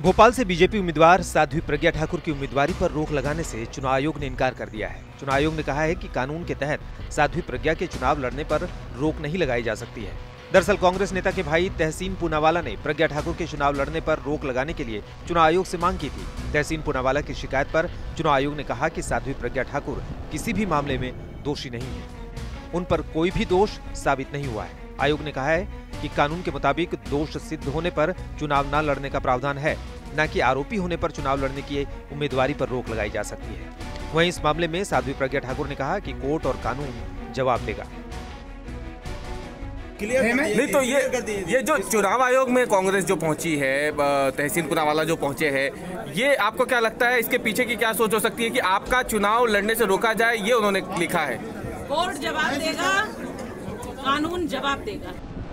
भोपाल से बीजेपी उम्मीदवार साध्वी प्रज्ञा ठाकुर की उम्मीदवारी पर रोक लगाने से चुनाव आयोग ने इनकार कर दिया है। चुनाव आयोग ने कहा है कि कानून के तहत साध्वी प्रज्ञा के चुनाव लड़ने पर रोक नहीं लगाई जा सकती है। दरअसल कांग्रेस नेता के भाई तहसीन पूनावाला ने प्रज्ञा ठाकुर के चुनाव लड़ने पर रोक लगाने के लिए चुनाव आयोग से मांग की थी। तहसीन पूनावाला की शिकायत पर चुनाव आयोग ने कहा कि साध्वी प्रज्ञा ठाकुर किसी भी मामले में दोषी नहीं है, उन पर कोई भी दोष साबित नहीं हुआ है। आयोग ने कहा है कि कानून के मुताबिक दोष सिद्ध होने पर चुनाव न लड़ने का प्रावधान है, न कि आरोपी होने पर चुनाव लड़ने की उम्मीदवारी पर रोक लगाई जा सकती है। वहीं इस मामले में साध्वी प्रज्ञा ठाकुर ने कहा कि कोर्ट और कानून जवाब देगा। नहीं तो ये जो चुनाव आयोग में कांग्रेस जो पहुंची है, तहसीन पूनावाला जो पहुंचे हैं, ये आपको क्या लगता है इसके पीछे की क्या सोच हो सकती है कि आपका चुनाव लड़ने से रोका जाए? ये उन्होंने लिखा है। कोर्ट जवाब देगा, कानून जवाब देगा।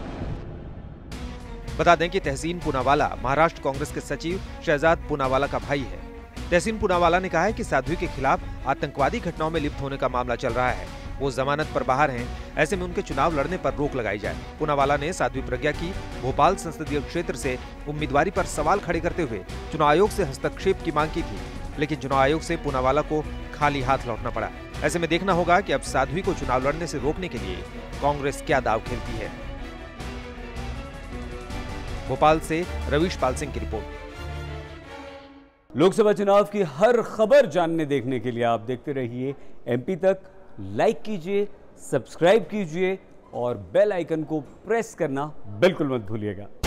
बता दें कि तहसीन पूनावाला महाराष्ट्र कांग्रेस के सचिव शहजाद पूनावाला का भाई है। तहसीन पूनावाला ने कहा है कि साध्वी के खिलाफ आतंकवादी घटनाओं में लिप्त होने का मामला चल रहा है, वो जमानत पर बाहर हैं, ऐसे में उनके चुनाव लड़ने पर रोक लगाई जाए। पूनावाला ने साध्वी प्रज्ञा की भोपाल संसदीय क्षेत्र से उम्मीदवारी पर सवाल खड़े करते हुए चुनाव आयोग से हस्तक्षेप की मांग की थी, लेकिन चुनाव आयोग से पूनावाला को खाली हाथ लौटना पड़ा। ऐसे में देखना होगा कि अब साध्वी को चुनाव लड़ने से रोकने के लिए कांग्रेस क्या दांव खेलती है। भोपाल से रवीश पाल सिंह की रिपोर्ट। लोकसभा चुनाव की हर खबर जानने देखने के लिए आप देखते रहिए एमपी तक। लाइक कीजिए, सब्सक्राइब कीजिए और बेल आइकन को प्रेस करना बिल्कुल मत भूलिएगा।